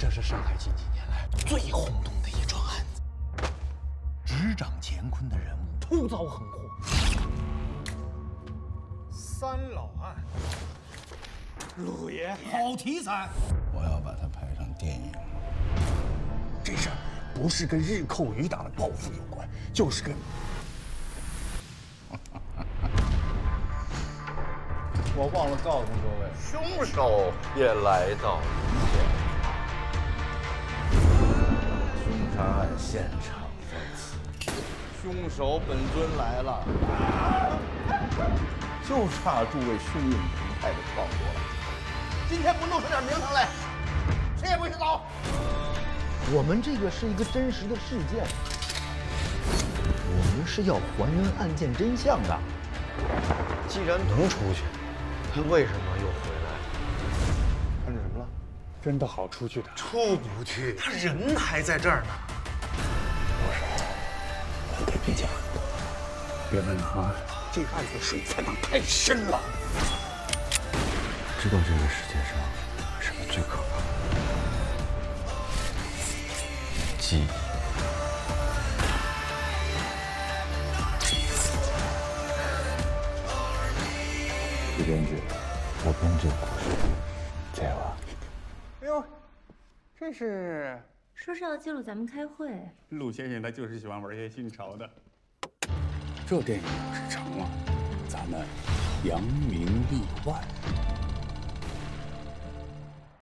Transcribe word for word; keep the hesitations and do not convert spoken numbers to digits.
这是上海近几年来最轰动的一桩案子，执掌乾坤的人物突遭横祸。 三老案， 陆爷，好题材！ 我要把它拍成电影。 这事儿不是跟日寇余党的报复有关，就是跟…… 我忘了告诉各位， 凶手也来到了凶杀案现场在此， 凶手本尊来了， 就差诸位兄弟同派的报国了。 今天不弄出点名堂来，谁也不许走。 我们这个是一个真实的事件，我们是要还原案件真相的。 既然能出去，他为什么又回来？ 看见什么了？真的好出去的？ 出不去， 他人还在这儿呢。 你别别讲， 别问啊， 这个案子水才能太深了。 知道这个世界上什么最可怕？记忆。李编剧，我编这个故事，加油啊！ 哎呦，这是说是要记录咱们开会。 陆先生他就是喜欢玩些新潮的。 这电影要是成了，咱们扬名立万。